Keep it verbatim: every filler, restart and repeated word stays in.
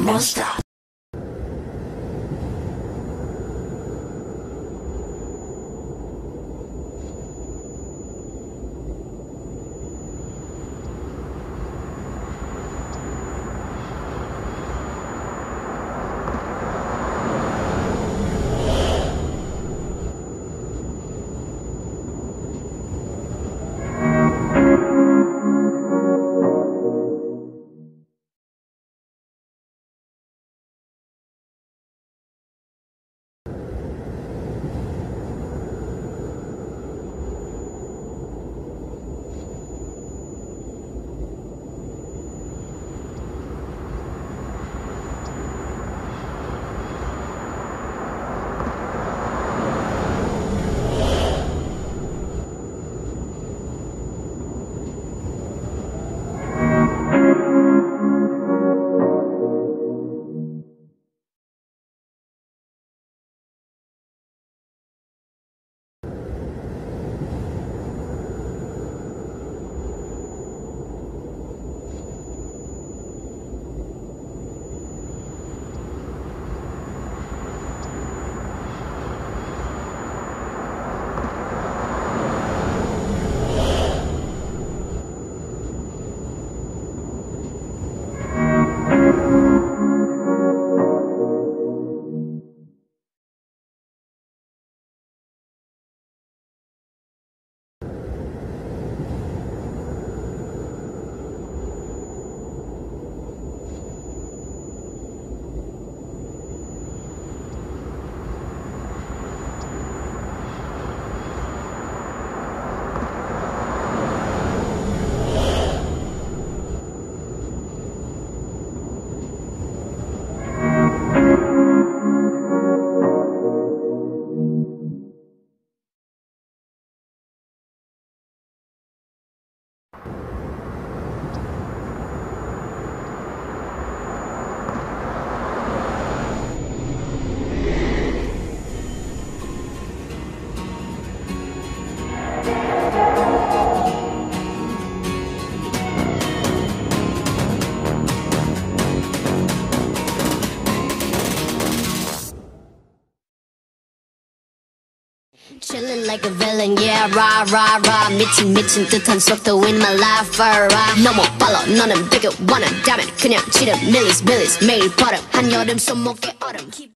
monster. Chillin' like a villain, yeah, rah, rah, rah. 미친, 미친 듯한 속도 in my life, alright. 너 못 follow, 너는 되게 원한다면 그냥 지름, 밀리스, 밀리스. 매일 버릇, 한여름 손목에 얼음.